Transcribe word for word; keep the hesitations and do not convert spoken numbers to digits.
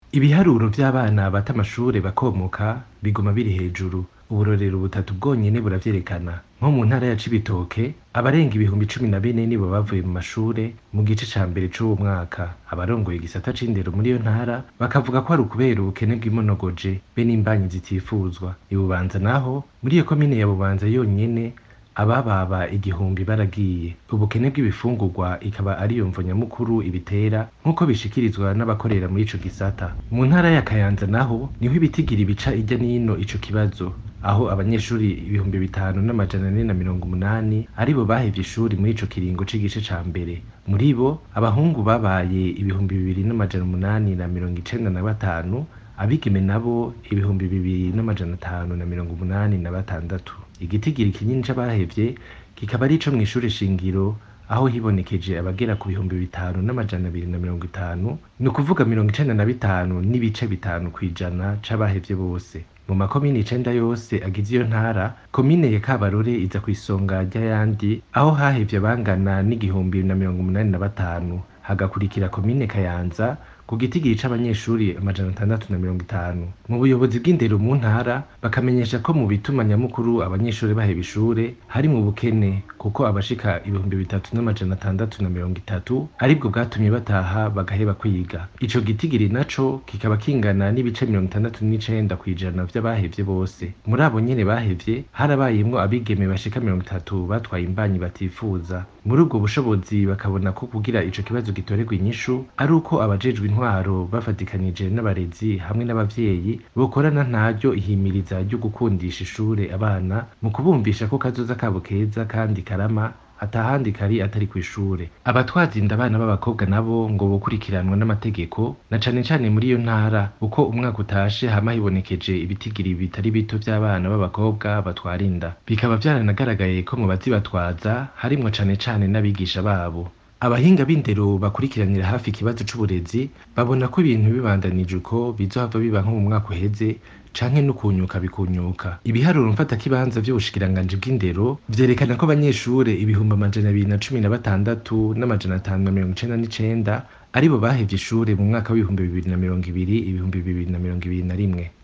Ibiharuro vy'abana bata amashure bakomoka biguma biri hejuru. Uburorero butatu bwonyene buravyerekana. Nko mu ntara ya Cibitoke, abarenga ibihumbi cumi na bine nibo bavuye mu mashure mu gice ca mbere c'uwo mwaka. Abarongoye igisata c'indero muri iyo ntara bakavuga ko ari ukubera ubukene bw'imonogoje be n'imbanyi zitifuzwa. I Bubanza naho, muri iyo komine ya Bubanza yonyene, abababa igihumbi baragiye. Ubukene bw'ibifungurwa ikaba ariyo mvo nyamukuru ibitera, nk'uko bishikirizwa n'abakorera muri ico gisata. Mu ntara ya Kayanza naho niho ibitigiri bica irya n'ino ico kibazo, aho abanyeshuri ibihumbi bitanu n'amajana ane na mirongo umunani aribo bahevye ishuri muri ico kiringo c'igice ca mbere. Muri bo, abahungu babaye ibihumbi bibiri n'amajana umunani na mirongo icenda na batanu, abigeme nabo ibihumbi bibiri n'amajana atanu na mirongo umunani na batandatu. Igitigiri kinini c'abahevye kikaba ari ico mw'ishure shingiro, aho hibonekeje abagera ku bihumbi bitanu n'amajana abiri na mirongo itanu, ni ukuvuga mirongo icenda na bitanu n'ibice bitanu kw'ijana c'abahevye bose. Mu makomine icenda yose agize iyo ntara, komine ya Kabarore iza kw'isonga ry'ayandi, aho hahevye abangana n'igihumbi na mirongo umunani na batanu, hagakurikira komine Kayanza ku gitigiri c'abanyeshuri amajana atandatu na mirongo itanu. Mu buyobozi bw'indero mu ntara bakamenyesha ko mu bituma nyamukuru abanyeshuri baheba ishure hari mu bukene, kuko abashika ibihumbi bitatu n'amajana atandatu na mirongo itatu aribwo bwatumye bataha bagaheba kwiga. Ico gitigiri naco kikaba kingana n'ibice mirongo itandatu n'icenda kw'ijana vy'abahevye bose. Muri abo nyene bahevye harabayemwo abigeme bashika mirongo itatu batwaye imbanyi batifuza. Muri ubwo bushobozi bakabona ko kugira ico kibazo gitorerwa inyishu ari uko abajejwe intwaro bafatikanije n'abarezi hamwe n'abavyeyi bokorana ntaryo ihimiriza ryo gukundisha ishure abana, mu kubumvisha ko kazoza kabo keza kandi karama atahandi kari atari kw'ishure. Abatwaza inda abana b'abakobwa nabo ngo bokurikiranwa n'amategeko, na cane cane muri iyo ntara, uko umwaka utashe hama hibonekeje ibitigiri bitari bito vy'abana b'abakobwa batwara inda. Bikaba vyaranagaragaye ko mu bazibatwaza harimwo cane cane n'abigisha babo. Abahinga b'indero bakurikiranira hafi ikibazo c'uburezi babona ko ibintu bibandanije uko bizohava biba nko mu mwaka uheze, canke n'ukunyuka bikunyuka. Ibiharuro mfatakibanza vy'ubushikiranganji bw'indero vyerekana ko abanyeshure ibihumbi amajana abiri na cumi na batandatu n'amajana atanu na mirongo icenda n'icenda aribo bahevye ishure mu mwaka w'ibihumbi bibiri na mirongo ibiri ibihumbi bibiri na mirongo ibiri na rimwe.